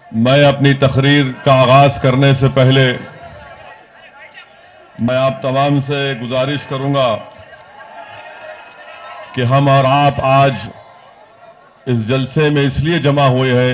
मैं अपनी तकरीर का आगाज करने से पहले मैं आप तमाम से गुजारिश करूंगा कि हम और आप आज इस जलसे में इसलिए जमा हुए हैं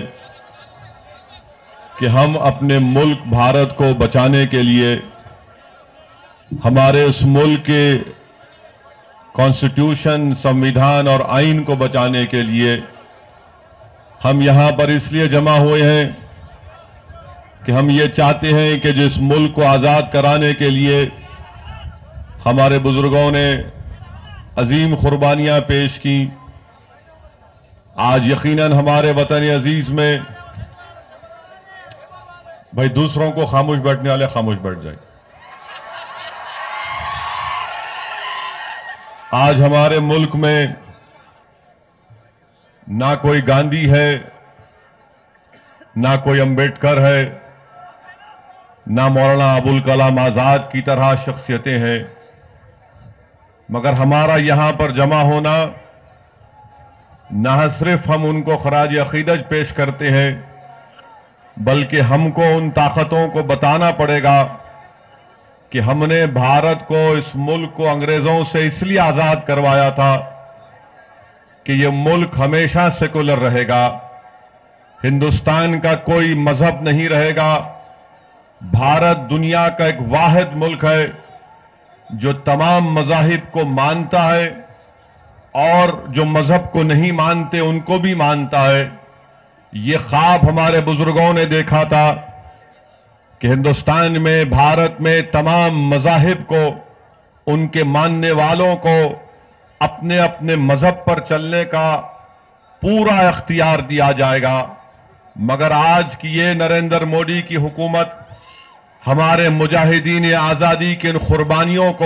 कि हम अपने मुल्क भारत को बचाने के लिए, हमारे इस मुल्क के कॉन्स्टिट्यूशन, संविधान और आइन को बचाने के लिए हम यहां पर इसलिए जमा हुए हैं कि हम ये चाहते हैं कि जिस मुल्क को आज़ाद कराने के लिए हमारे बुजुर्गों ने अजीम कुर्बानियां पेश की, आज यकीनन हमारे वतन अजीज में, भाई दूसरों को खामोश बैठने वाले खामोश बैठ जाए। आज हमारे मुल्क में ना कोई गांधी है, ना कोई अंबेडकर है, ना मौलाना अबुल कलाम आजाद की तरह शख्सियतें हैं, मगर हमारा यहां पर जमा होना न सिर्फ हम उनको खराज अकीदत पेश करते हैं, बल्कि हमको उन ताकतों को बताना पड़ेगा कि हमने भारत को, इस मुल्क को अंग्रेजों से इसलिए आजाद करवाया था कि यह मुल्क हमेशा सेकुलर रहेगा, हिंदुस्तान का कोई मजहब नहीं रहेगा। भारत दुनिया का एक वाहिद मुल्क है जो तमाम मजाहिब को मानता है और जो मजहब को नहीं मानते उनको भी मानता है। ये ख्वाब हमारे बुजुर्गों ने देखा था कि हिंदुस्तान में, भारत में तमाम मजाहिब को, उनके मानने वालों को अपने अपने मजहब पर चलने का पूरा इख्तियार दिया जाएगा। मगर आज की ये नरेंद्र मोदी की हुकूमत हमारे मुजाहिदीन आजादी की इन कुर्बानियों को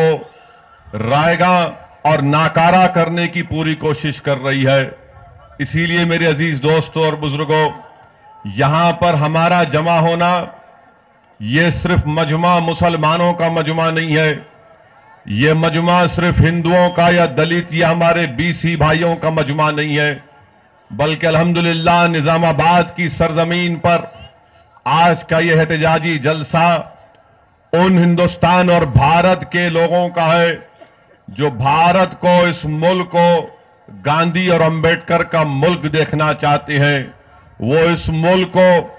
रायगा और नाकारा करने की पूरी कोशिश कर रही है। इसीलिए मेरे अजीज दोस्तों और बुजुर्गों, यहां पर हमारा जमा होना ये सिर्फ मजमा मुसलमानों का मजमा नहीं है, ये मजमा सिर्फ हिंदुओं का या दलित या हमारे बीसी भाइयों का मजमा नहीं है, बल्कि अल्हम्दुलिल्लाह निजामाबाद की सरजमीन पर आज का यह एहतजाजी जलसा उन हिंदुस्तान और भारत के लोगों का है जो भारत को, इस मुल्क को गांधी और अंबेडकर का मुल्क देखना चाहते हैं। वो इस मुल्क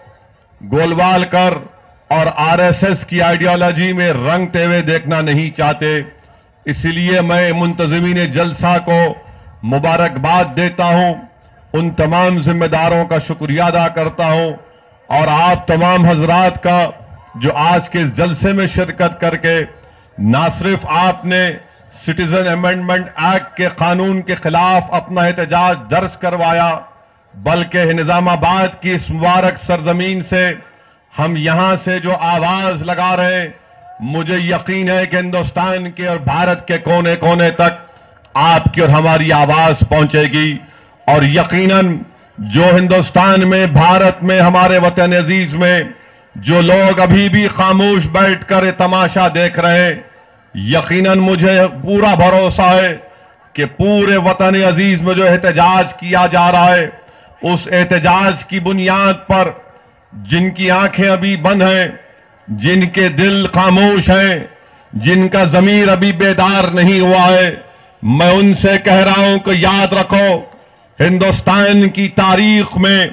को गोलवाल कर और आरएसएस की आइडियोलॉजी में रंगते हुए देखना नहीं चाहते। इसलिए मैं मुंतजिमीन जलसा को मुबारकबाद देता हूं, उन तमाम जिम्मेदारों का शुक्रिया अदा करता हूं और आप तमाम हजरात का जो आज के इस जलसे में शिरकत करके ना सिर्फ आपने सिटीजन अमेंडमेंट एक्ट के कानून के खिलाफ अपना एहतजाज दर्ज करवाया, बल्कि निजामाबाद की इस मुबारक सरजमीन से हम यहां से जो आवाज लगा रहे हैं, मुझे यकीन है कि हिंदुस्तान के और भारत के कोने कोने तक आपकी और हमारी आवाज पहुंचेगी। और यकीनन जो हिंदुस्तान में, भारत में, हमारे वतन अजीज में जो लोग अभी भी खामोश बैठकर तमाशा देख रहे हैं, यकीनन मुझे पूरा भरोसा है कि पूरे वतन अजीज में जो एहतजाज किया जा रहा है, उस एहतजाज की बुनियाद पर जिनकी आंखें अभी बंद हैं, जिनके दिल खामोश हैं, जिनका जमीर अभी बेदार नहीं हुआ है, मैं उनसे कह रहा हूं कि याद रखो, हिंदुस्तान की तारीख में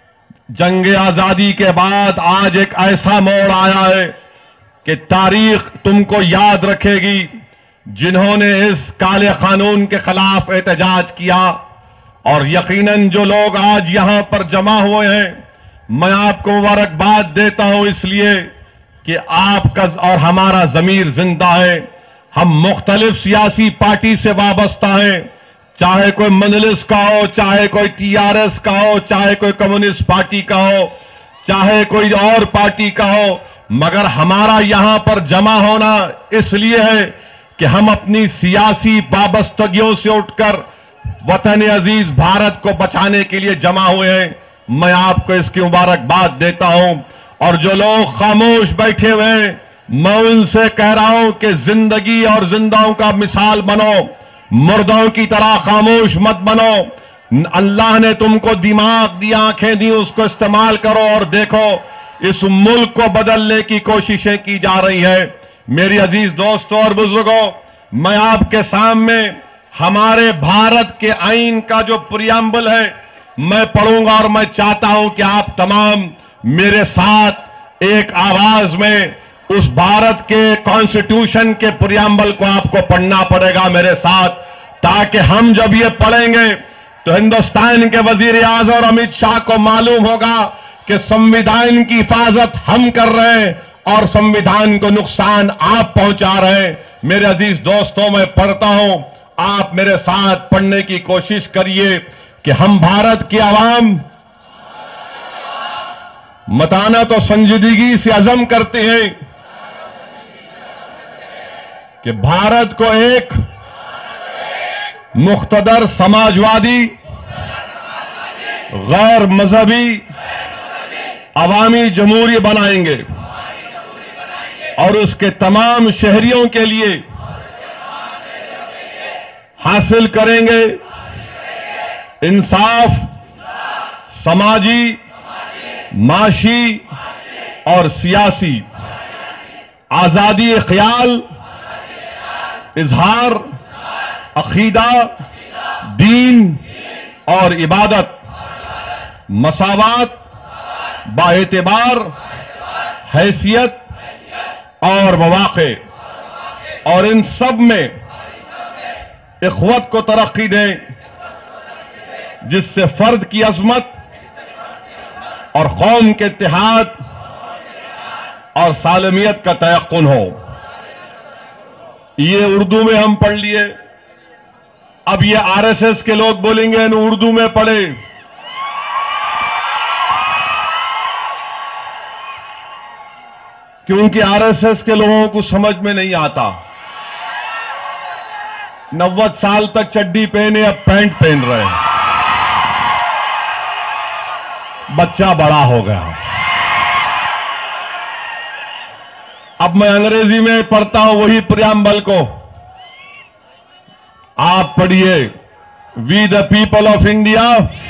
जंग आजादी के बाद आज एक ऐसा मोड़ आया है कि तारीख तुमको याद रखेगी जिन्होंने इस काले कानून के खिलाफ एहतजाज किया। और यकीनन जो लोग आज यहां पर जमा हुए हैं, मैं आपको मुबारकबाद देता हूं इसलिए कि आपका और हमारा जमीर जिंदा है। हम मुख्तलिफ सियासी पार्टी से वाबस्ता हैं, चाहे कोई मजलिस का हो, चाहे कोई टीआरएस का हो, चाहे कोई कम्युनिस्ट पार्टी का हो, चाहे कोई और पार्टी का हो, मगर हमारा यहां पर जमा होना इसलिए है कि हम अपनी सियासी वाबस्तगियों से उठकर वतन अजीज भारत को बचाने के लिए जमा हुए हैं। मैं आपको इसकी मुबारकबाद देता हूं। और जो लोग खामोश बैठे हुए हैं, मैं उनसे कह रहा हूं कि जिंदगी और जिंदाओं का मिसाल बनो, मुर्दों की तरह खामोश मत बनो। अल्लाह ने तुमको दिमाग दिया, आंखें दी, उसको इस्तेमाल करो और देखो इस मुल्क को बदलने की कोशिशें की जा रही है। मेरी अजीज दोस्तों और बुजुर्गों, मैं आपके सामने हमारे भारत के आईन का जो प्रियम्बल है मैं पढ़ूंगा और मैं चाहता हूं कि आप तमाम मेरे साथ एक आवाज में उस भारत के कॉन्स्टिट्यूशन के प्रियम्बल को आपको पढ़ना पड़ेगा मेरे साथ, ताकि हम जब ये पढ़ेंगे तो हिंदुस्तान के वजीर आज़म और अमित शाह को मालूम होगा कि संविधान की हिफाजत हम कर रहे हैं और संविधान को नुकसान आप पहुंचा रहे हैं। मेरे अजीज दोस्तों, मैं पढ़ता हूं, आप मेरे साथ पढ़ने की कोशिश करिए कि हम भारत की आवाम मताना तो संजीदगी से अज़म करते हैं कि भारत को एक मुख्तदर समाजवादी, गैर मजहबी, अवामी जमहूरी बनाएंगे और उसके तमाम शहरियों के लिए हासिल करेंगे इंसाफ, समाजी, माशी और सियासी आजादी ख्याल, इजहार, अकीदा, दीन और इबादत, मसावात, बाएतबार हैसियत और मवाक़े, और इन सब में इख़्वत को तरक्की दें जिससे फर्द की अज़मत और कौम के इत्तेहाद और सालमियत का तयक्कुन हो। ये उर्दू में हम पढ़ लिए, अब ये आरएसएस के लोग बोलेंगे इन उर्दू में पढ़े। क्योंकि आरएसएस के लोगों को समझ में नहीं आता। 90 साल तक चड्डी पहने, अब पैंट पहन रहे हैं, बच्चा बड़ा हो गया। अब मैं अंग्रेजी में पढ़ता हूं वही प्रियम्बल को, आप पढ़िए। We the people of India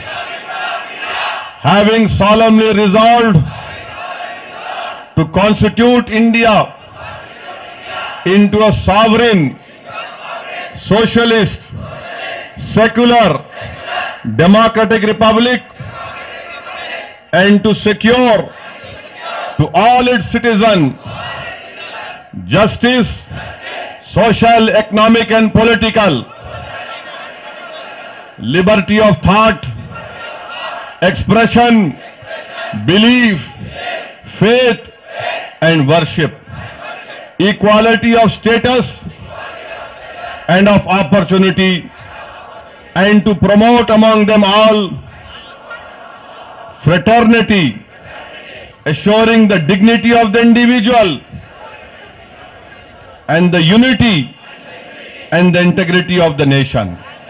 having solemnly resolved to constitute India into a sovereign, socialist, secular, democratic republic, and to secure to all its citizens justice, social, economic and political, liberty of thought, expression, belief, faith and worship, equality of status and of opportunity, and to promote among them all fraternity, assuring the dignity of the individual and the unity and the integrity of the nation।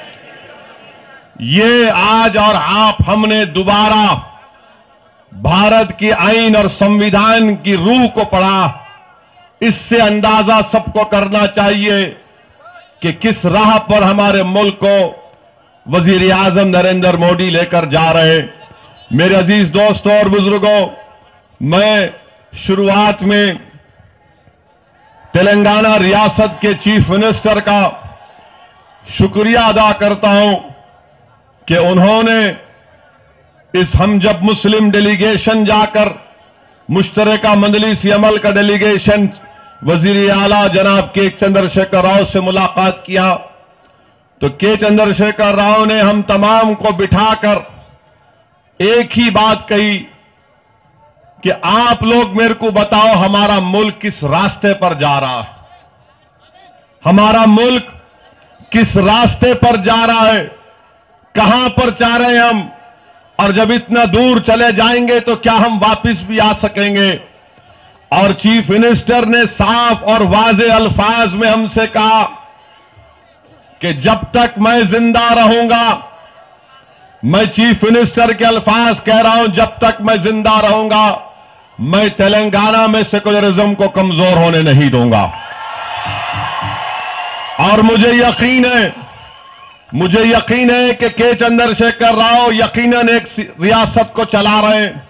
ये आज और आप हमने दोबारा भारत की आईन और संविधान की रूह को पढ़ा। इससे अंदाजा सबको करना चाहिए कि किस राह पर हमारे मुल्क को वजीर आजम नरेंद्र मोदी लेकर जा रहे। मेरे अजीज दोस्तों और बुजुर्गों, मैं शुरुआत में तेलंगाना रियासत के चीफ मिनिस्टर का शुक्रिया अदा करता हूं कि उन्होंने इस हम जब मुस्लिम डेलीगेशन जाकर मुश्तरका मंजलिस अमल का डेलीगेशन वजीर आला जनाब के चंद्रशेखर राव से मुलाकात किया, तो के चंद्रशेखर राव ने हम तमाम को बिठाकर एक ही बात कही कि आप लोग मेरे को बताओ हमारा मुल्क किस रास्ते पर जा रहा है, हमारा मुल्क किस रास्ते पर जा रहा है, कहां पर जा रहे हैं हम, और जब इतना दूर चले जाएंगे तो क्या हम वापस भी आ सकेंगे। और चीफ मिनिस्टर ने साफ और वाज़े अल्फाज में हमसे कहा कि जब तक मैं जिंदा रहूंगा, मैं चीफ मिनिस्टर के अल्फाज कह रहा हूं, जब तक मैं जिंदा रहूंगा मैं तेलंगाना में सेकुलरिज्म को कमजोर होने नहीं दूंगा। और मुझे यकीन है मुझे यकीन है कि के चंद्रशेखर राव यकीनन एक रियासत को चला रहे हैं।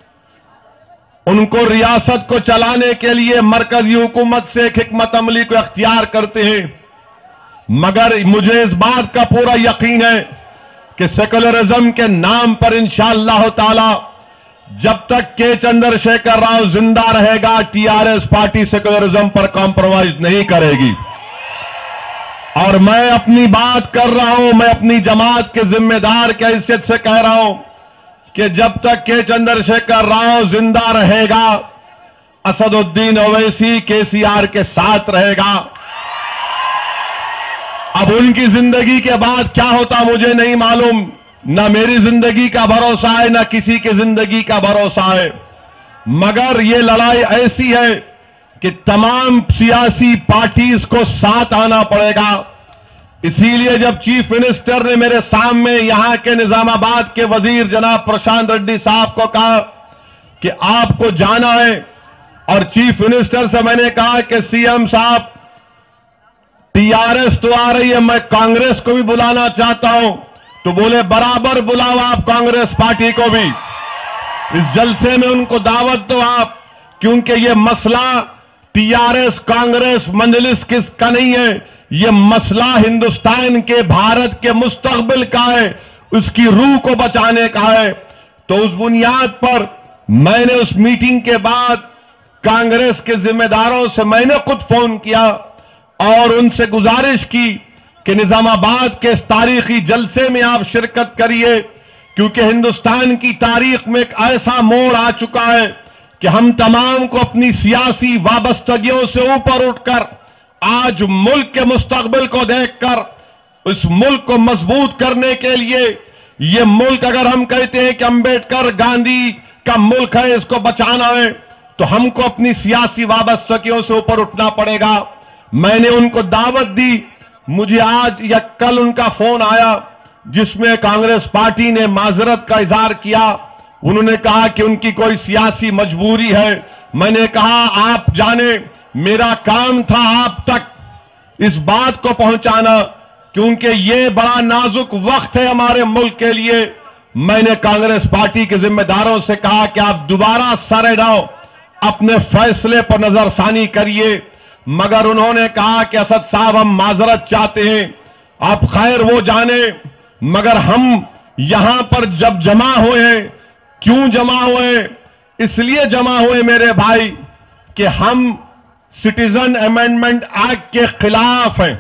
उनको रियासत को चलाने के लिए मरकजी हुकूमत से एक हिकमत अमली को अख्तियार करते हैं, मगर मुझे इस बात का पूरा यकीन है कि सेकुलरिज्म के नाम पर इंशाअल्लाह ताला जब तक के चंद्रशेखर राव जिंदा रहेगा, टीआरएस पार्टी सेकुलरिज्म पर कॉम्प्रोमाइज नहीं करेगी। और मैं अपनी बात कर रहा हूं, मैं अपनी जमात के जिम्मेदार की हैसियत से कह रहा हूं कि जब तक के चंद्रशेखर राव जिंदा रहेगा, असदुद्दीन ओवैसी केसीआर के साथ रहेगा। अब उनकी जिंदगी के बाद क्या होता मुझे नहीं मालूम, ना मेरी जिंदगी का भरोसा है, ना किसी की जिंदगी का भरोसा है, मगर ये लड़ाई ऐसी है कि तमाम सियासी पार्टीज को साथ आना पड़ेगा। इसीलिए जब चीफ मिनिस्टर ने मेरे सामने यहां के निजामाबाद के वजीर जनाब प्रशांत रेड्डी साहब को कहा कि आपको जाना है, और चीफ मिनिस्टर से मैंने कहा कि सीएम साहब टीआरएस तो आ रही है, मैं कांग्रेस को भी बुलाना चाहता हूं, तो बोले बराबर बुलाओ आप कांग्रेस पार्टी को भी, इस जलसे में उनको दावत दो आप, क्योंकि यह मसला टीआरएस कांग्रेस मंजलिस किसका नहीं है, यह मसला हिंदुस्तान के भारत के मुस्तकबिल का है, उसकी रूह को बचाने का है। तो उस बुनियाद पर मैंने उस मीटिंग के बाद कांग्रेस के जिम्मेदारों से मैंने खुद फोन किया और उनसे गुजारिश की कि निजामाबाद के इस तारीखी जलसे में आप शिरकत करिए, क्योंकि हिंदुस्तान की तारीख में एक ऐसा मोड़ आ चुका है कि हम तमाम को अपनी सियासी वाबस्तगियों से ऊपर उठकर आज मुल्क के मुस्तकबिल को देखकर इस मुल्क को मजबूत करने के लिए, ये मुल्क अगर हम कहते हैं कि अंबेडकर गांधी का मुल्क है, इसको बचाना है, तो हमको अपनी सियासी वाबस्तगियों से ऊपर उठना पड़ेगा। मैंने उनको दावत दी, मुझे आज या कल उनका फोन आया जिसमें कांग्रेस पार्टी ने माजरत का इजहार किया। उन्होंने कहा कि उनकी कोई सियासी मजबूरी है। मैंने कहा आप जाने, मेरा काम था आप तक इस बात को पहुंचाना, क्योंकि ये बड़ा नाजुक वक्त है हमारे मुल्क के लिए। मैंने कांग्रेस पार्टी के जिम्मेदारों से कहा कि आप दोबारा सरेगांव अपने फैसले पर नजरसानी करिए, मगर उन्होंने कहा कि असद साहब हम माजरत चाहते हैं, आप खैर वो जाने, मगर हम यहां पर जब जमा हुए, क्यों जमा हुए, इसलिए जमा हुए मेरे भाई कि हम सिटीजन अमेंडमेंट एक्ट के खिलाफ हैं।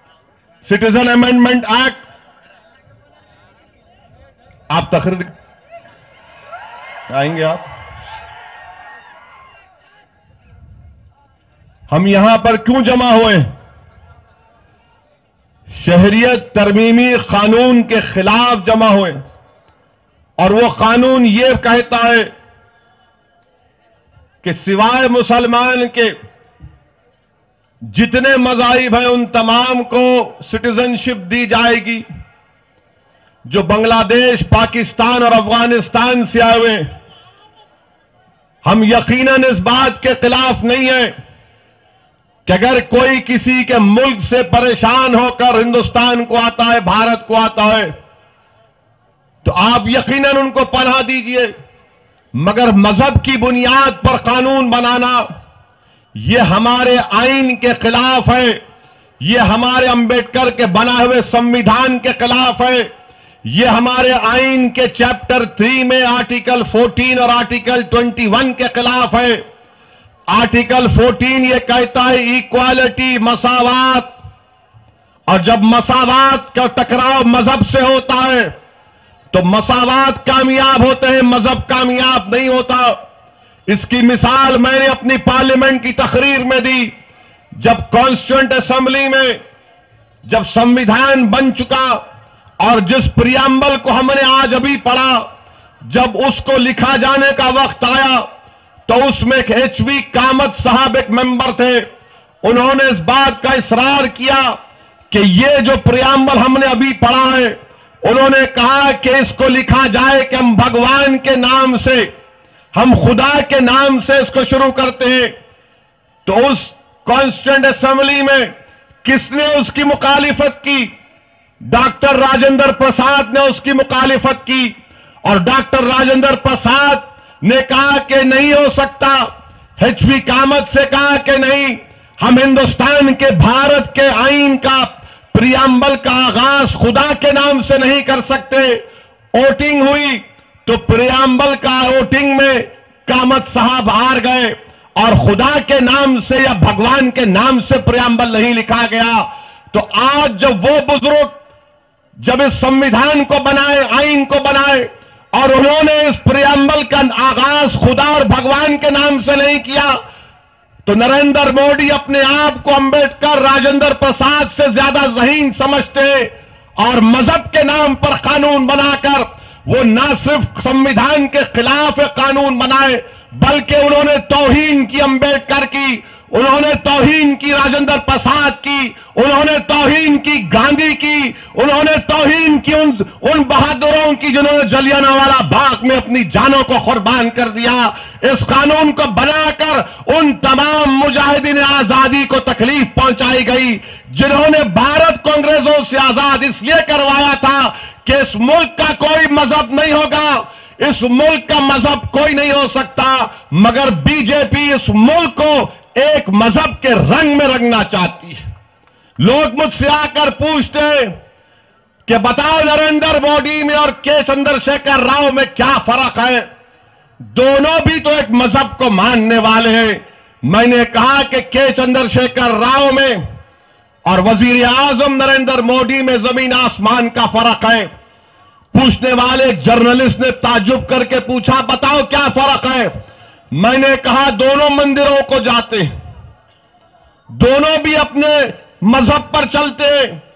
सिटीजन अमेंडमेंट एक्ट, आप तकरीर आएंगे आप, हम यहां पर क्यों जमा हुए, शहरियत तरमीमी कानून के खिलाफ जमा हुए, और वो कानून ये कहता है कि सिवाय मुसलमान के जितने मज़ाहिब हैं उन तमाम को सिटीजनशिप दी जाएगी। जो बांग्लादेश, पाकिस्तान और अफगानिस्तान से आए हुए, हम यकीनन इस बात के खिलाफ नहीं है कि अगर कोई किसी के मुल्क से परेशान होकर हिंदुस्तान को आता है, भारत को आता है, तो आप यकीनन उनको पनाह दीजिए, मगर मजहब की बुनियाद पर कानून बनाना यह हमारे आइन के खिलाफ है, यह हमारे अंबेडकर के बनाए हुए संविधान के खिलाफ है, यह हमारे आइन के चैप्टर 3 में आर्टिकल 14 और आर्टिकल 21 के खिलाफ है। आर्टिकल 14 यह कहता है इक्वालिटी, मसावात, और जब मसावात का टकराव मजहब से होता है तो मसावात कामयाब होते हैं, मजहब कामयाब नहीं होता। इसकी मिसाल मैंने अपनी पार्लियामेंट की तकरीर में दी, जब कॉन्स्टिट्यूएंट असेंबली में जब संविधान बन चुका और जिस प्रियम्बल को हमने आज अभी पढ़ा, जब उसको लिखा जाने का वक्त आया तो उसमें एक एचवी कामत साहब एक मेंबर थे, उन्होंने इस बात का इसरार किया कि ये जो प्रियम्बल हमने अभी पढ़ा है, उन्होंने कहा कि इसको लिखा जाए कि हम भगवान के नाम से, हम खुदा के नाम से इसको शुरू करते हैं। तो उस कॉन्स्टिट्यूएंट असेंबली में किसने उसकी मुखालिफत की? डॉक्टर राजेंद्र प्रसाद ने उसकी मुखालिफत की और डॉक्टर राजेंद्र प्रसाद ने कहा कि नहीं हो सकता। एचवी कामत से कहा कि नहीं, हम हिंदुस्तान के भारत के आईन का प्रियम्बल का आगाज खुदा के नाम से नहीं कर सकते। वोटिंग हुई तो प्रियम्बल का वोटिंग में कामत साहब हार गए और खुदा के नाम से या भगवान के नाम से प्रियम्बल नहीं लिखा गया। तो आज जब वो बुजुर्ग जब इस संविधान को बनाए, आईन को बनाए और उन्होंने इस प्रियम्बल का आगाज खुदा और भगवान के नाम से नहीं किया, तो नरेंद्र मोदी अपने आप को अंबेडकर, राजेंद्र प्रसाद से ज्यादा ज़हीन समझते और मजहब के नाम पर कानून बनाकर वो ना सिर्फ संविधान के खिलाफ कानून बनाए बल्कि उन्होंने तौहीन की अंबेडकर की, उन्होंने तौहीन की राजेंद्र प्रसाद की, उन्होंने तौहीन की गांधी की, उन्होंने तौहीन की उन बहादुरों की जिन्होंने जलियांवाला बाग में अपनी जानों को कुर्बान कर दिया। इस कानून को बनाकर उन तमाम मुजाहिदीन आजादी को तकलीफ पहुंचाई गई जिन्होंने भारत को अंग्रेजों से आजाद इसलिए करवाया था कि इस मुल्क का कोई मजहब नहीं होगा, इस मुल्क का मजहब कोई नहीं हो सकता। मगर बीजेपी इस मुल्क को एक मजहब के रंग में रंगना चाहती है। लोग मुझसे आकर पूछते हैं कि बताओ नरेंद्र मोदी में और के चंद्रशेखर राव में क्या फर्क है? दोनों भी तो एक मजहब को मानने वाले हैं। मैंने कहा कि के चंद्रशेखर राव में और वजीर आजम नरेंद्र मोदी में जमीन आसमान का फर्क है। पूछने वाले जर्नलिस्ट ने ताज्जुब करके पूछा, बताओ क्या फर्क है? मैंने कहा दोनों मंदिरों को जाते, दोनों भी अपने मजहब पर चलते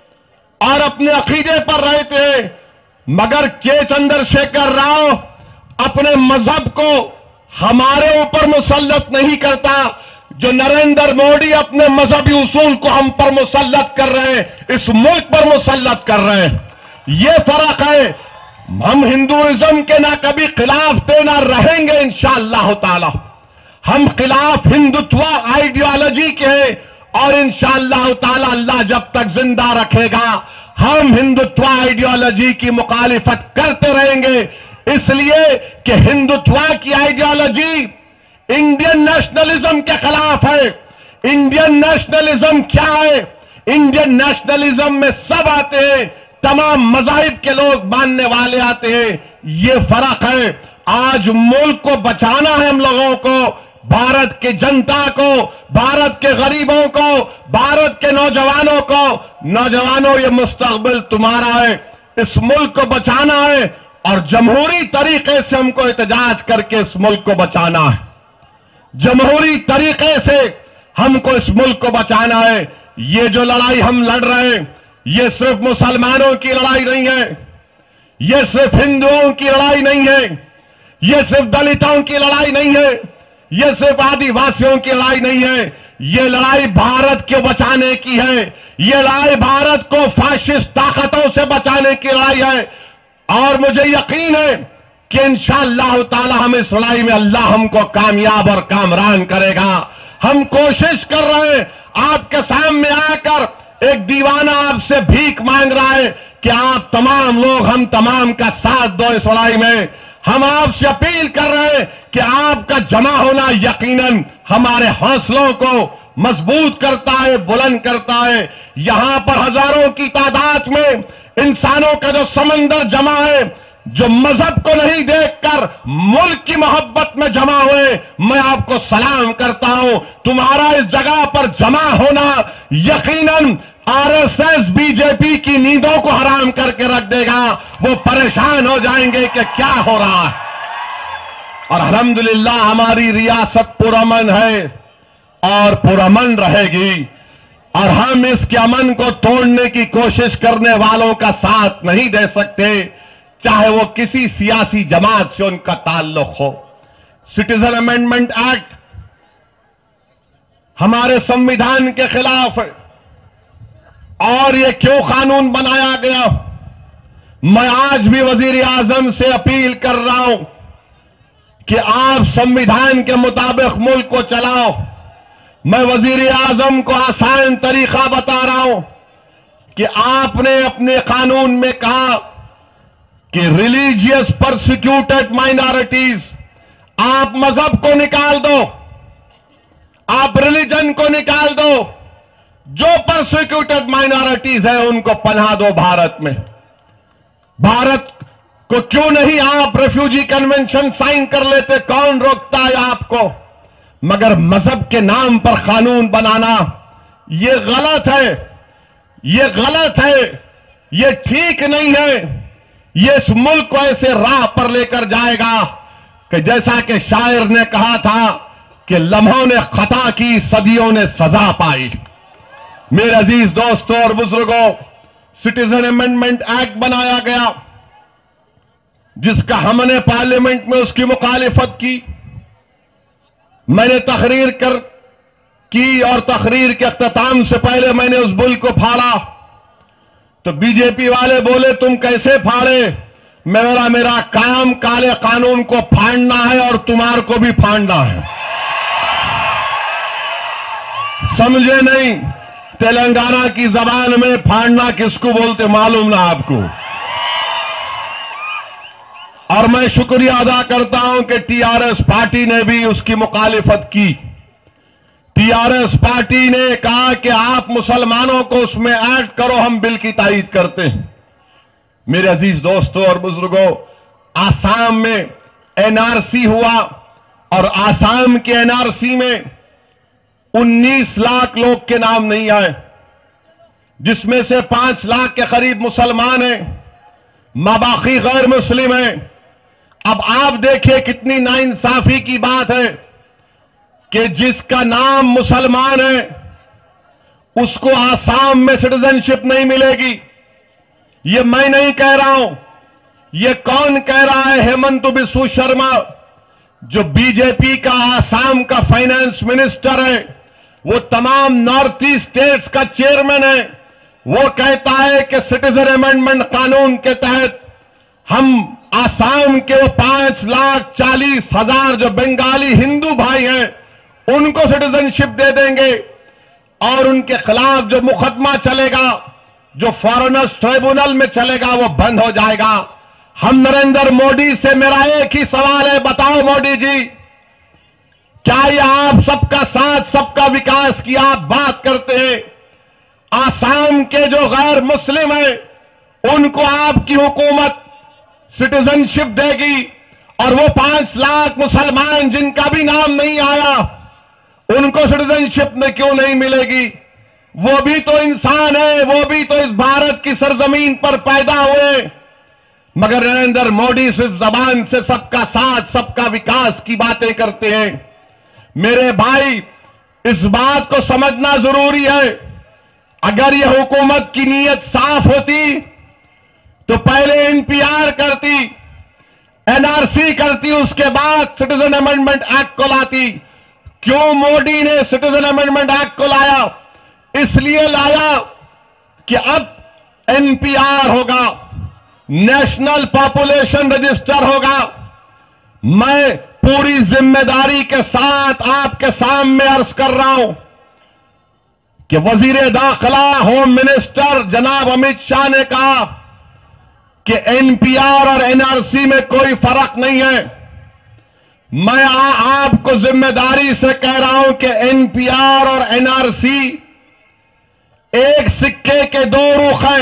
और अपने अकीदे पर रहते, मगर के चंद्रशेखर राव अपने मजहब को हमारे ऊपर मुसल्लत नहीं करता जो नरेंद्र मोदी अपने मजहबी उसूल को हम पर मुसल्लत कर रहे हैं, इस मुल्क पर मुसल्लत कर रहे हैं। यह फर्क है। हम हिंदुइज्म के ना कभी खिलाफ थे ना रहेंगे इंशाअल्लाह ताला। हम खिलाफ हिंदुत्व आइडियोलॉजी के हैं और इंशाअल्लाह ताला अल्लाह जब तक जिंदा रखेगा हम हिंदुत्व आइडियोलॉजी की मुखालिफत करते रहेंगे, इसलिए कि हिंदुत्व की आइडियोलॉजी इंडियन नेशनलिज्म के खिलाफ है। इंडियन नेशनलिज्म क्या है? इंडियन नेशनलिज्म में सब आते हैं, तमाम मजाहिब के लोग मानने वाले आते हैं। ये फर्क है। आज मुल्क को बचाना है हम लोगों को, भारत की जनता को, भारत के गरीबों को, भारत के नौजवानों को। नौजवानों, ये मुस्तकबिल तुम्हारा है, इस मुल्क को बचाना है और जमहूरी तरीके से हमको एहतजाज करके इस मुल्क को बचाना है। जमहूरी तरीके से हमको इस मुल्क को बचाना है। ये जो लड़ाई हम लड़ रहे हैं ये सिर्फ मुसलमानों की लड़ाई नहीं है, ये सिर्फ हिंदुओं की लड़ाई नहीं है, ये सिर्फ दलितों की लड़ाई नहीं है, ये सिर्फ आदिवासियों की लड़ाई नहीं है। ये लड़ाई भारत को बचाने की है। ये लड़ाई भारत को फाशिस्ट ताकतों से बचाने की लड़ाई है और मुझे यकीन है कि इंशाअल्लाह ताला हम इस लड़ाई में अल्लाह हमको कामयाब और कामरान करेगा। हम कोशिश कर रहे हैं। आपके सामने आकर एक दीवाना आपसे भीख मांग रहा है कि आप तमाम लोग, हम तमाम का साथ दो इस लड़ाई में। हम आपसे अपील कर रहे हैं कि आपका जमा होना यकीनन हमारे हौसलों को मजबूत करता है, बुलंद करता है। यहां पर हजारों की तादाद में इंसानों का जो समंदर जमा है, जो मजहब को नहीं देखकर मुल्क की मोहब्बत में जमा हुए, मैं आपको सलाम करता हूं। तुम्हारा इस जगह पर जमा होना यकीनन आरएसएस बीजेपी की नींदों को हराम करके रख देगा। वो परेशान हो जाएंगे कि क्या हो रहा है। और अल्हम्दुलिल्लाह हमारी रियासत पुरअमन है और पुरअमन रहेगी और हम इसके अमन को तोड़ने की कोशिश करने वालों का साथ नहीं दे सकते, चाहे वो किसी सियासी जमात से उनका ताल्लुक हो। सिटीजन अमेंडमेंट एक्ट हमारे संविधान के खिलाफ है और ये क्यों कानून बनाया गया? मैं आज भी वजीर आजम से अपील कर रहा हूं कि आप संविधान के मुताबिक मुल्क को चलाओ। मैं वजीर आजम को आसान तरीका बता रहा हूं। कि आपने अपने कानून में कहा कि रिलीजियस परसिक्यूटेड माइनॉरिटीज, आप मजहब को निकाल दो, आप रिलीजन को निकाल दो, जो परसिक्यूटेड माइनॉरिटीज है उनको पनाह दो भारत में। भारत को क्यों नहीं आप रेफ्यूजी कन्वेंशन साइन कर लेते? कौन रोकता है आपको? मगर मजहब के नाम पर कानून बनाना यह गलत है, यह गलत है, यह ठीक नहीं है। यह इस मुल्क को ऐसे राह पर लेकर जाएगा कि जैसा कि शायर ने कहा था कि लम्हों ने खता की, सदियों ने सजा पाई। मेरे अजीज दोस्तों और बुजुर्गों, सिटीजन अमेंडमेंट एक्ट बनाया गया जिसका हमने पार्लियामेंट में उसकी मुखालिफत की। मैंने तकरीर की और तकरीर के अख्ताम से पहले मैंने उस बिल को फाड़ा तो बीजेपी वाले बोले तुम कैसे फाड़े? मेरा काम काले कानून को फाड़ना है और तुम्हारे को भी फाड़ना है। समझे नहीं? तेलंगाना की जबान में फाड़ना किसको बोलते मालूम ना आपको? और मैं शुक्रिया अदा करता हूं कि टीआरएस पार्टी ने भी उसकी मुखालिफत की। टीआरएस पार्टी ने कहा कि आप मुसलमानों को उसमें ऐड करो, हम बिल की तायीद करते हैं। मेरे अजीज दोस्तों और बुजुर्गों, आसाम में एनआरसी हुआ और आसाम के एनआरसी में 19 लाख लोग के नाम नहीं आए, जिसमें से 5 लाख के करीब मुसलमान हैं, बाकी गैर मुस्लिम हैं। अब आप देखिए कितनी नाइंसाफी की बात है कि जिसका नाम मुसलमान है उसको आसाम में सिटीजनशिप नहीं मिलेगी। ये मैं नहीं कह रहा हूं, ये कौन कह रहा है? हेमंत बिस्वा शर्मा, जो बीजेपी का आसाम का फाइनेंस मिनिस्टर है, वो तमाम नॉर्थ ईस्ट स्टेट्स का चेयरमैन है। वो कहता है कि सिटीजन अमेंडमेंट कानून के तहत हम आसाम के वो 5,40,000 जो बंगाली हिंदू भाई हैं उनको सिटीजनशिप दे देंगे और उनके खिलाफ जो मुकदमा चलेगा, जो फॉरेनर्स ट्रिब्यूनल में चलेगा, वो बंद हो जाएगा। हम नरेंद्र मोदी से मेरा एक ही सवाल है, बताओ मोदी जी, क्या ये आप सबका साथ सबका विकास की आप बात करते हैं? आसाम के जो गैर मुस्लिम हैं उनको आपकी हुकूमत सिटीजनशिप देगी और वो 5 लाख मुसलमान जिनका भी नाम नहीं आया उनको सिटीजनशिप में क्यों नहीं मिलेगी? वो भी तो इंसान है, वो भी तो इस भारत की सरजमीन पर पैदा हुए। मगर नरेंद्र मोदी सिर्फ जबान से सबका साथ सबका विकास की बातें करते हैं। मेरे भाई, इस बात को समझना जरूरी है। अगर यह हुकूमत की नीयत साफ होती तो पहले एनपीआर करती, एनआरसी करती, उसके बाद सिटीजन अमेंडमेंट एक्ट को लाती। क्यों मोदी ने सिटीजन अमेंडमेंट एक्ट को लाया? इसलिए लाया कि अब एनपीआर होगा, नेशनल पॉपुलेशन रजिस्टर होगा। मैं पूरी जिम्मेदारी के साथ आपके सामने अर्ज कर रहा हूं कि वजीर दाखिला, होम मिनिस्टर जनाब अमित शाह ने कहा कि एनपीआर और एनआरसी में कोई फर्क नहीं है। मैं आपको जिम्मेदारी से कह रहा हूं कि एनपीआर और एनआरसी एक सिक्के के दो रुख हैं।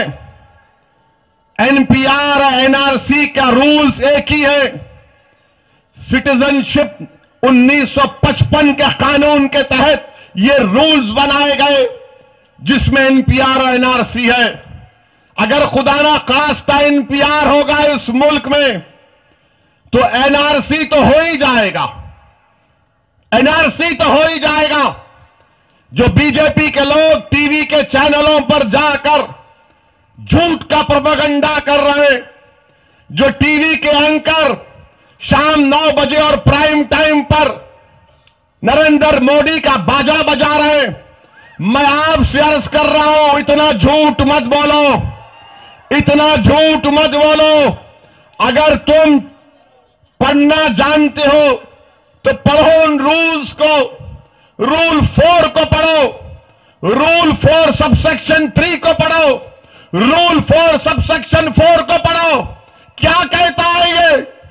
एनपीआर और एनआरसी का रूल्स एक ही है। सिटीजनशिप 1955 के कानून के तहत ये रूल्स बनाए गए जिसमें एनपीआर और एनआरसी है। अगर खुदा ना खास्ता एनपीआर होगा इस मुल्क में तो एनआरसी तो हो ही जाएगा, एनआरसी तो हो ही जाएगा। जो बीजेपी के लोग टीवी के चैनलों पर जाकर झूठ का प्रोपेगेंडा कर रहे हैं, जो टीवी के एंकर शाम 9 बजे और प्राइम टाइम पर नरेंद्र मोदी का बाजा बजा रहे हैं, मैं आपसे अर्ज कर रहा हूं, इतना झूठ मत बोलो, इतना झूठ मत बोलो। अगर तुम पढ़ना जानते हो तो पढ़ो उन रूल्स को, रूल 4 को पढ़ो, रूल 4 सबसेक्शन 3 को पढ़ो, रूल 4 सबसेक्शन 4 को पढ़ो, क्या कहता है ये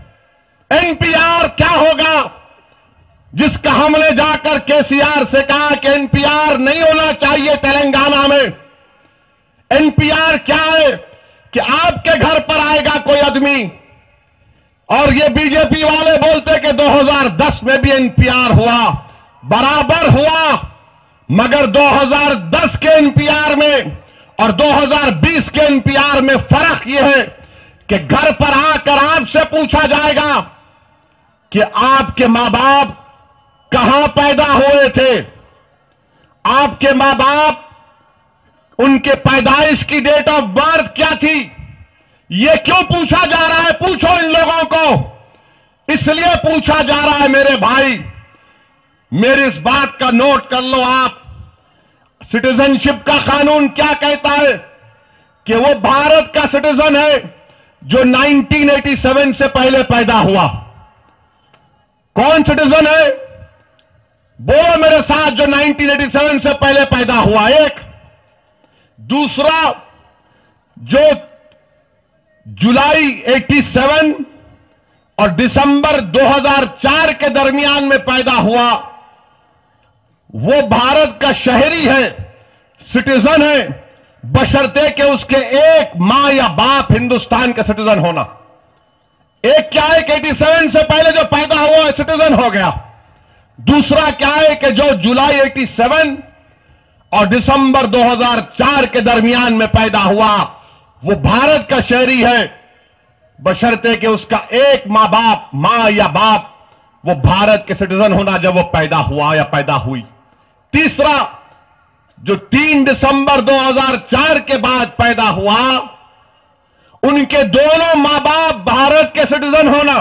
एनपीआर क्या होगा, जिसका हमने जाकर केसीआर से कहा कि एनपीआर नहीं होना चाहिए तेलंगाना में। एनपीआर क्या है कि आपके घर पर आएगा कोई आदमी, और ये बीजेपी वाले बोलते कि 2010 में भी एनपीआर हुआ, बराबर हुआ, मगर 2010 के एनपीआर में और 2020 के एनपीआर में फर्क यह है कि घर पर आकर आपसे पूछा जाएगा कि आपके मां बाप कहां पैदा हुए थे, आपके मां बाप उनके पैदाइश की डेट ऑफ बर्थ क्या थी। यह क्यों पूछा जा रहा है, पूछो इन लोगों को। इसलिए पूछा जा रहा है मेरे भाई, मेरी इस बात का नोट कर लो आप। सिटीजनशिप का कानून क्या कहता है कि वो भारत का सिटीजन है जो 1987 से पहले पैदा हुआ। कौन सिटीजन है, बोलो मेरे साथ, जो 1987 से पहले पैदा हुआ। एक दूसरा, जो जुलाई 87 और दिसंबर 2004 के दरमियान में पैदा हुआ, वो भारत का शहरी है, सिटीजन है, बशर्ते कि उसके एक मां या बाप हिंदुस्तान के सिटीजन होना। एक क्या है कि 87 से पहले जो पैदा हुआ सिटीजन हो गया। दूसरा क्या है कि जो जुलाई 87 और दिसंबर 2004 के दरमियान में पैदा हुआ, वो भारत का शहरी है, बशर्ते कि उसका एक मां या बाप वो भारत के सिटीजन होना जब वो पैदा हुआ या पैदा हुई। तीसरा, जो 3 दिसंबर 2004 के बाद पैदा हुआ, उनके दोनों मां बाप भारत के सिटीजन होना।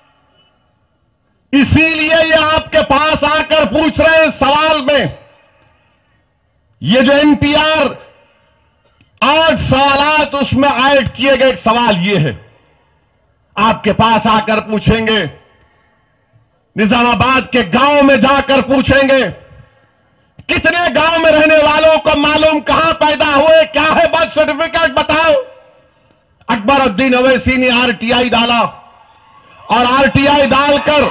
इसीलिए ये आपके पास आकर पूछ रहे हैं सवाल में, ये जो एनपीआर 8 सवालात उसमें ऐड किए गए, एक सवाल ये है, आपके पास आकर पूछेंगे, निजामाबाद के गांव में जाकर पूछेंगे, कितने गांव में रहने वालों को मालूम कहां पैदा हुए, क्या है बर्थ सर्टिफिकेट बताओ। असदुद्दीन ओवैसी ने आरटीआई डाला, और आरटीआई डालकर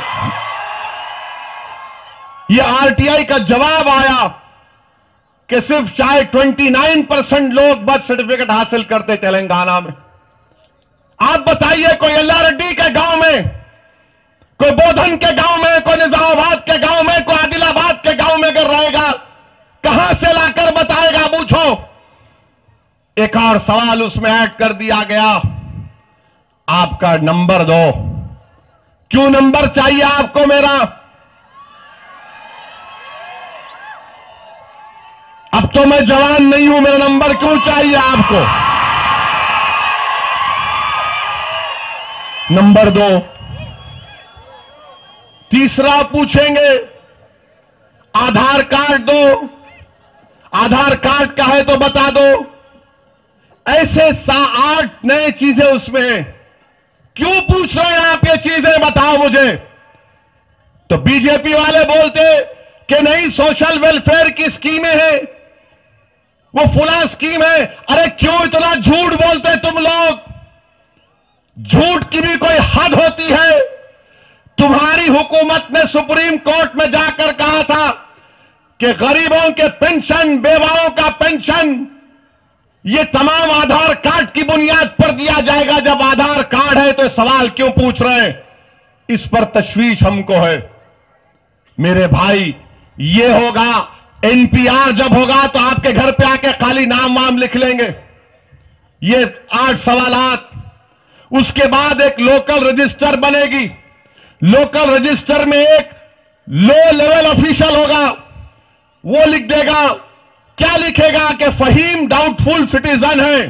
यह आरटीआई का जवाब आया कि सिर्फ शायद 29% लोग बर्थ सर्टिफिकेट हासिल करते तेलंगाना में। आप बताइए, कोई यल्लारेड्डी के गांव में, कोई बोधन के गांव में, कोई निजामाबाद के गांव में, कोई आदिलाबाद के गांव में अगर रहेगा, कहां से लाकर बताएगा, पूछो। एक और सवाल उसमें ऐड कर दिया गया, आपका नंबर दो। क्यों नंबर चाहिए आपको मेरा? अब तो मैं जवान नहीं हूं, मेरा नंबर क्यों चाहिए आपको? नंबर दो। तीसरा पूछेंगे, आधार कार्ड दो, आधार कार्ड का है तो बता दो। ऐसे 8 नए चीजें उसमें हैं। क्यों पूछ रहे हैं आप ये चीजें, बताओ मुझे। तो बीजेपी वाले बोलते कि नहीं, सोशल वेलफेयर की स्कीमें हैं, वो फुला स्कीम है। अरे क्यों इतना झूठ बोलते तुम लोग? झूठ की भी कोई हद होती है। तुम्हारी हुकूमत ने सुप्रीम कोर्ट में जाकर कहा था कि गरीबों के पेंशन, बेवाओं का पेंशन, ये तमाम आधार कार्ड की बुनियाद पर दिया जाएगा। जब आधार कार्ड है तो सवाल क्यों पूछ रहे हैं? इस पर तशवीश हमको है। मेरे भाई, ये होगा एनपीआर जब होगा तो आपके घर पे आके खाली नाम वाम लिख लेंगे। ये 8 सवालात। उसके बाद एक लोकल रजिस्टर बनेगी। लोकल रजिस्टर में एक लो लेवल ऑफिशियल होगा, वो लिख देगा, क्या लिखेगा कि फहीम डाउटफुल सिटीजन है।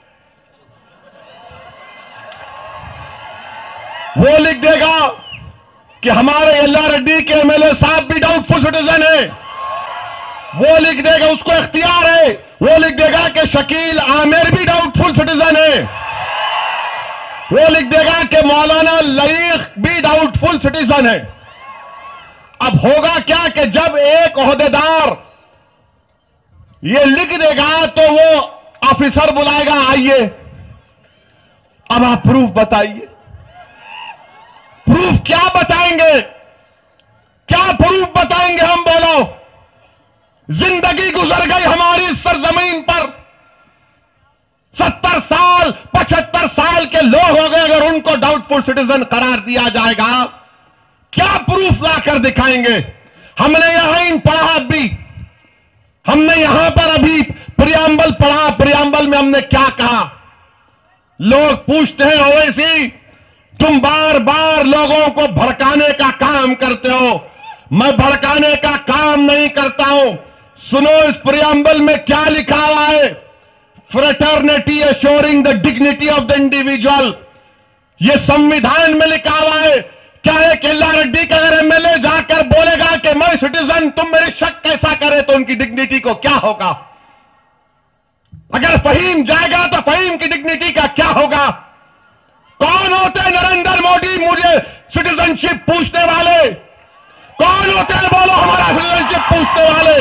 वो लिख देगा कि हमारे यल्लारेड्डी के एमएलए साहब भी डाउटफुल सिटीजन है। वो लिख देगा, उसको इख्तियार है, वो लिख देगा कि शकील आमिर भी डाउटफुल सिटीजन है। वो लिख देगा कि मौलाना लईक भी डाउटफुल सिटीजन है। अब होगा क्या कि जब एक ओहदेदार ये लिख देगा तो वो ऑफिसर बुलाएगा, आइए अब आप प्रूफ बताइए। प्रूफ क्या बताएंगे, क्या प्रूफ बताएंगे हम? बोलो। जिंदगी गुजर गई हमारी इस सरजमीन पर, 70 साल 75 साल के लोग हो गए, अगर उनको डाउटफुल सिटीजन करार दिया जाएगा, क्या प्रूफ लाकर दिखाएंगे? हमने यहां पढ़ा, अभी हमने यहां पर अभी प्रियम्बल पढ़ा, प्रियम्बल में हमने क्या कहा? लोग पूछते हैं ओवैसी तुम बार बार लोगों को भड़काने का काम करते हो। मैं भड़काने का काम नहीं करता हूं। सुनो इस प्रियम्बल में क्या लिखा हुआ है। Fraternity assuring the dignity of the individual, यह संविधान में लिखा हुआ है। क्या एक एल्ला रेड्डी का अगर एमएलए जाकर बोलेगा कि मैं सिटीजन, तुम मेरी शक कैसा करे, तो उनकी डिग्निटी को क्या होगा? अगर फहीम जाएगा तो फहीम की डिग्निटी का क्या होगा? कौन होते हैं नरेंद्र मोदी मुझे सिटीजनशिप पूछने वाले? कौन होते हैं बोलो हमारा सिटीजनशिप पूछने वाले?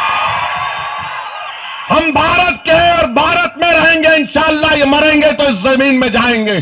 हम भारत के हैं और भारत में रहेंगे इंशाअल्लाह। ये मरेंगे तो इस जमीन में जाएंगे।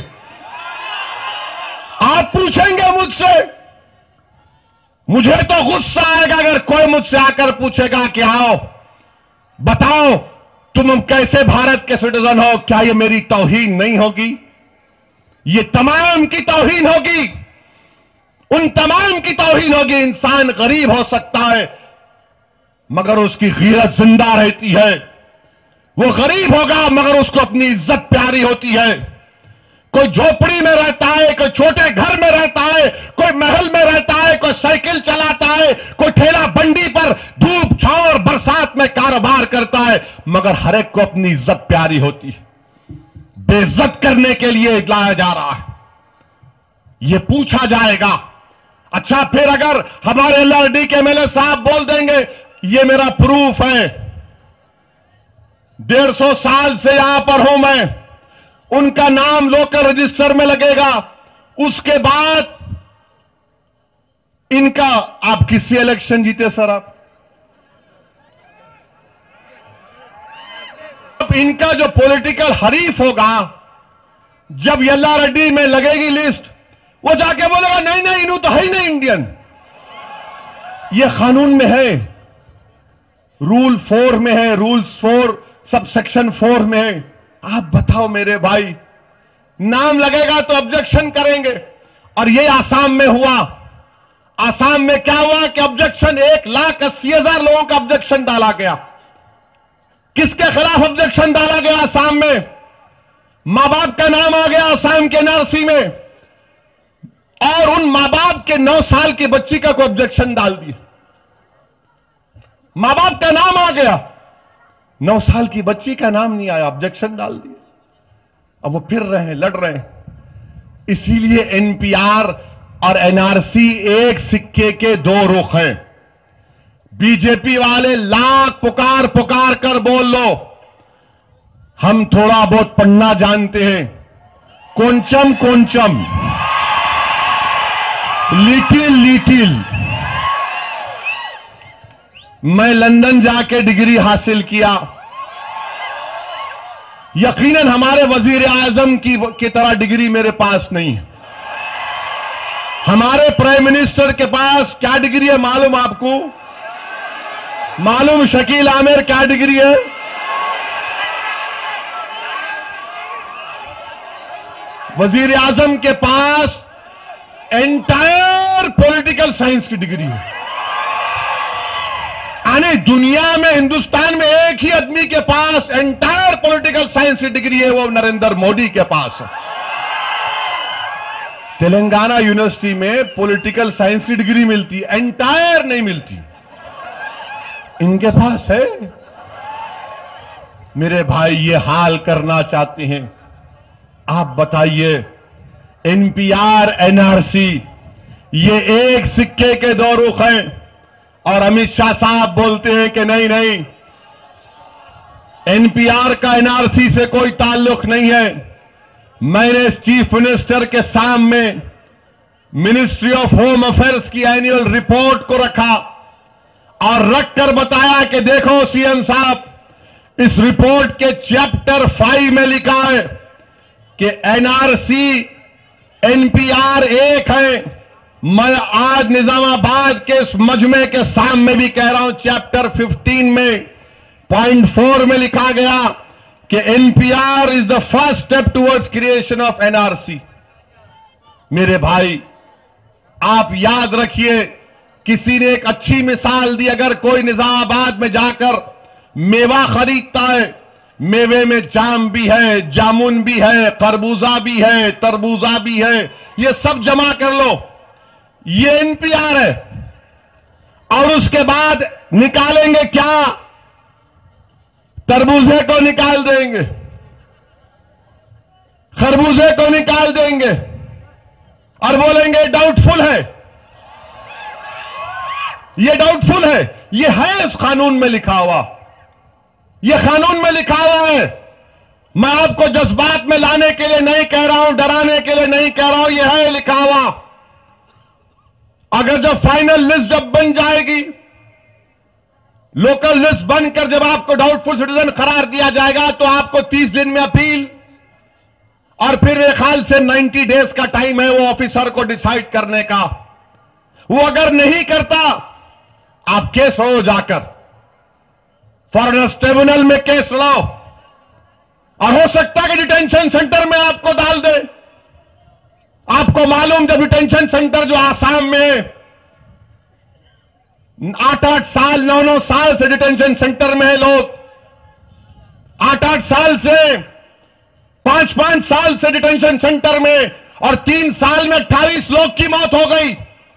आप पूछेंगे मुझसे, मुझे तो गुस्सा आएगा अगर कोई मुझसे आकर पूछेगा कि आओ बताओ तुम कैसे भारत के सिटीजन हो। क्या ये मेरी तौहीन नहीं होगी? ये तमाम की तौहीन होगी, उन तमाम की तौहीन होगी। इंसान गरीब हो सकता है मगर उसकी गीरत जिंदा रहती है। वो गरीब होगा मगर उसको अपनी इज्जत प्यारी होती है। कोई झोपड़ी में रहता है, कोई छोटे घर में रहता है, कोई महल में रहता है, कोई साइकिल चलाता है, कोई ठेला बंडी पर धूप छांव और बरसात में कारोबार करता है, मगर हर एक को अपनी इज्जत प्यारी होती है। बेइज्जत करने के लिए लाया जा रहा है। यह पूछा जाएगा। अच्छा, फिर अगर हमारे एलआरडी के एमएलए साहब बोल देंगे ये मेरा प्रूफ है, 150 साल से यहां पर हूं मैं, उनका नाम लोकल रजिस्टर में लगेगा, उसके बाद इनका, आप किससे इलेक्शन जीते सर? आप इनका जो पॉलिटिकल हरीफ होगा, जब यल्ला रेड्डी में लगेगी लिस्ट, वो जाके बोलेगा नहीं नहीं इन्हों तो है ही नहीं इंडियन। ये कानून में है, रूल 4 में है, रूल्स 4 सब सेक्शन 4 में है। आप बताओ मेरे भाई, नाम लगेगा तो ऑब्जेक्शन करेंगे। और ये आसाम में हुआ। आसाम में क्या हुआ कि ऑब्जेक्शन 1,80,000 लोगों का ऑब्जेक्शन डाला गया। किसके खिलाफ ऑब्जेक्शन डाला गया? आसाम में मां बाप का नाम आ गया आसाम के एनआरसी में, और उन मां बाप के 9 साल की बच्ची का कोई ऑब्जेक्शन डाल दिया। मां बाप का नाम आ गया, 9 साल की बच्ची का नाम नहीं आया, ऑब्जेक्शन डाल दिया। अब वो फिर रहे हैं, लड़ रहे हैं। इसीलिए एनपीआर और एनआरसी एक सिक्के के 2 रुख हैं। बीजेपी वाले लाख पुकार पुकार कर बोल लो, हम थोड़ा बहुत पढ़ना जानते हैं, कोंचम कोंचम, लिटिल लिटिल। मैं लंदन जाके डिग्री हासिल किया। यकीनन हमारे वजीर आजम की तरह डिग्री मेरे पास नहीं है। हमारे प्राइम मिनिस्टर के पास क्या डिग्री है मालूम आपको? मालूम शकील आमिर क्या डिग्री है? वजीर आजम के पास एंटायर पॉलिटिकल साइंस की डिग्री है। यानी दुनिया में, हिंदुस्तान में एक ही आदमी के पास एंटायर पॉलिटिकल साइंस की डिग्री है, वो नरेंद्र मोदी के पास है। तेलंगाना यूनिवर्सिटी में पॉलिटिकल साइंस की डिग्री मिलती, एंटायर नहीं मिलती, इनके पास है। मेरे भाई ये हाल करना चाहते हैं, आप बताइए। एनपीआर एनआरसी ये एक सिक्के के 2 रुख हैं। और अमित शाह साहब बोलते हैं कि नहीं नहीं, एनपीआर का एनआरसी से कोई ताल्लुक नहीं है। मैंने चीफ मिनिस्टर के सामने मिनिस्ट्री ऑफ होम अफेयर्स की एनुअल रिपोर्ट को रखा और रखकर बताया कि देखो सीएम साहब, इस रिपोर्ट के चैप्टर 5 में लिखा है कि एनआरसी एनपीआर एक है। मैं आज निजामाबाद के इस मजमे के सामने भी कह रहा हूं, चैप्टर 15 में पॉइंट 4 में लिखा गया कि NPR is the first step towards creation of NRC. मेरे भाई, आप याद रखिए, किसी ने एक अच्छी मिसाल दी, अगर कोई निजामाबाद में जाकर मेवा खरीदता है, मेवे में जाम भी है, जामुन भी है, खरबूजा भी है, तरबूजा भी है, ये सब जमा कर लो, ये एनपीआर है। और उसके बाद निकालेंगे क्या? तरबूजे को निकाल देंगे, खरबूजे को निकाल देंगे और बोलेंगे डाउटफुल है, ये डाउटफुल है। ये है इस कानून में लिखा हुआ, ये कानून में लिखा हुआ है। मैं आपको जज्बात में लाने के लिए नहीं कह रहा हूं, डराने के लिए नहीं कह रहा हूं, ये है लिखा हुआ। अगर जब फाइनल लिस्ट जब बन जाएगी, लोकल लिस्ट बनकर जब आपको डाउटफुल सिटीजन करार दिया जाएगा, तो आपको 30 दिन में अपील और फिर मेरे ख्याल से 90 डेज का टाइम है वो ऑफिसर को डिसाइड करने का। वो अगर नहीं करता, आप केस हो जाकर फॉरेनर्स ट्रिब्यूनल में केस लाओ और हो सकता है कि डिटेंशन सेंटर में आपको डाल दे। आपको मालूम, जब डिटेंशन सेंटर जो आसाम में 8-8 साल 9-9 साल से डिटेंशन सेंटर में है लोग, 8-8 साल से 5-5 साल से डिटेंशन सेंटर में, और 3 साल में 28 लोग की मौत हो गई।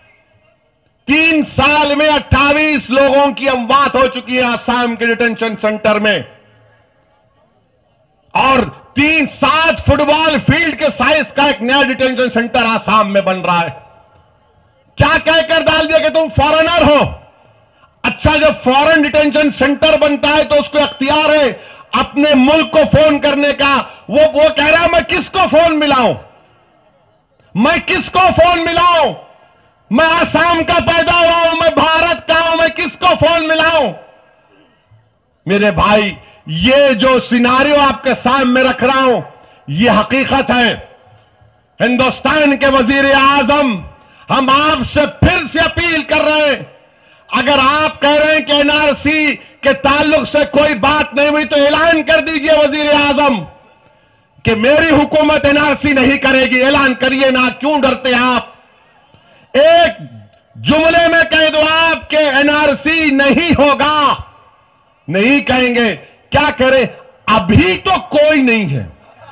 3 साल में 28 लोगों की अमवात हो चुकी है आसाम के डिटेंशन सेंटर में, और 7 फुटबॉल फील्ड के साइज का एक नया डिटेंशन सेंटर आसाम में बन रहा है। क्या कहकर डाल दिया कि तुम फॉरेनर हो। अच्छा, जब फॉरेन डिटेंशन सेंटर बनता है तो उसको अख्तियार है अपने मुल्क को फोन करने का। वो कह रहा है मैं किसको फोन मिलाऊं, मैं किसको फोन मिलाऊं, मैं आसाम का पैदा हुआ हूं, मैं भारत का हूं, मैं किसको फोन मिलाऊं। मेरे भाई, ये जो सिनारियो आपके सामने रख रहा हूं, ये हकीकत है। हिंदुस्तान के वजीर आजम, हम आपसे फिर से अपील कर रहे हैं, अगर आप कह रहे हैं कि एनआरसी के ताल्लुक से कोई बात नहीं हुई, तो ऐलान कर दीजिए वजीर आजम कि मेरी हुकूमत एनआरसी नहीं करेगी। ऐलान करिए ना, क्यों डरते आप? एक जुमले में कह दो आप कि एनआरसी नहीं होगा। नहीं कहेंगे, क्या करें? अभी तो कोई नहीं है,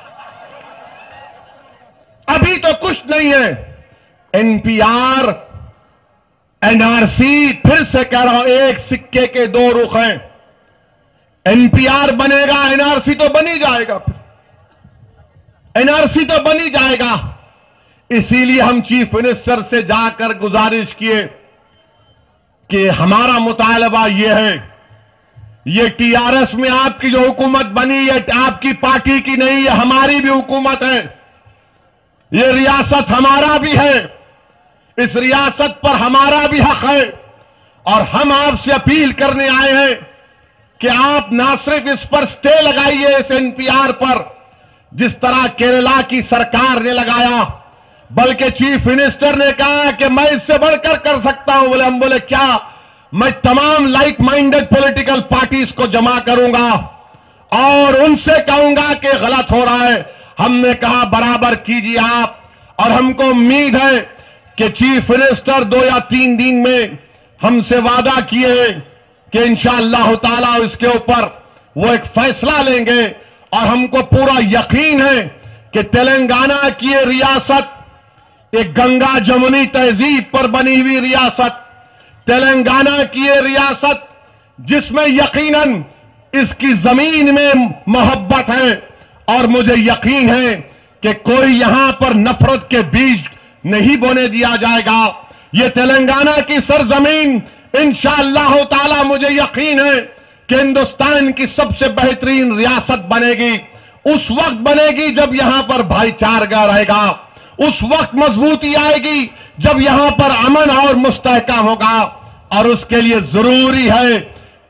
अभी तो कुछ नहीं है। एनपीआर एनआरसी, फिर से कह रहा हूं, एक सिक्के के 2 रुख हैं। एनपीआर बनेगा, एनआरसी तो बनी जाएगा, फिर एनआरसी तो बनी जाएगा। इसीलिए हम चीफ मिनिस्टर से जाकर गुजारिश किए कि हमारा मुतालबा यह है, ये टीआरएस में आपकी जो हुकूमत बनी, ये आपकी पार्टी की नहीं, ये हमारी भी हुकूमत है, ये रियासत हमारा भी है, इस रियासत पर हमारा भी हक है। और हम आपसे अपील करने आए हैं कि आप ना सिर्फ इस पर स्टे लगाइए, इस एनपीआर पर, जिस तरह केरला की सरकार ने लगाया, बल्कि चीफ मिनिस्टर ने कहा कि मैं इससे बढ़कर कर सकता हूं। बोले, हम बोले क्या? मैं तमाम लाइक माइंडेड पॉलिटिकल पार्टीज को जमा करूंगा और उनसे कहूंगा कि गलत हो रहा है। हमने कहा बराबर कीजिए आप, और हमको उम्मीद है कि चीफ मिनिस्टर 2 या 3 दिन में हमसे वादा किए कि इंशाअल्लाह ताला इसके ऊपर वो एक फैसला लेंगे। और हमको पूरा यकीन है कि तेलंगाना की ये रियासत एक गंगा जमुनी तहजीब पर बनी हुई रियासत, तेलंगाना की ये रियासत जिसमें यकीनन इसकी जमीन में मोहब्बत है, और मुझे यकीन है कि कोई यहां पर नफरत के बीज नहीं बोने दिया जाएगा। ये तेलंगाना की सरजमीन इंशाअल्लाह ताला मुझे यकीन है कि हिंदुस्तान की सबसे बेहतरीन रियासत बनेगी। उस वक्त बनेगी जब यहां पर भाईचारा रहेगा, उस वक्त मजबूती आएगी जब यहां पर अमन और मुस्तहकम होगा। और उसके लिए जरूरी है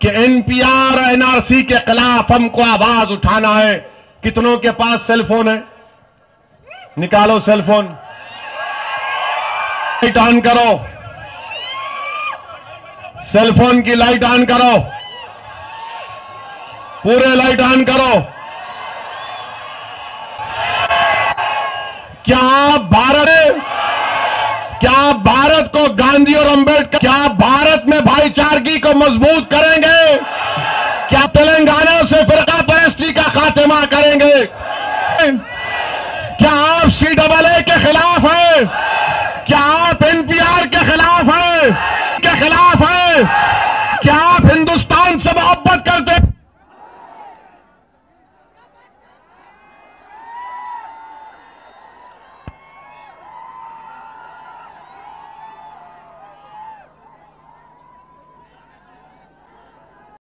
कि एनपीआर और एनआरसी के खिलाफ हमको आवाज उठाना है। कितनों के पास सेल फोन है? निकालो सेल फोन, लाइट ऑन करो, सेल फोन की लाइट ऑन करो, पूरे लाइट ऑन करो। क्या आप भारत को गांधी और अंबेडकर, क्या आप भारत में भाईचारगी को मजबूत करेंगे? क्या तेलंगाना से फिरका परस्ती का खात्मा करेंगे? क्या आप CAA के खिलाफ हैं? क्या आप एनपीआर के खिलाफ हैं? क्या आप हिंदुस्तान से मोहब्बत करते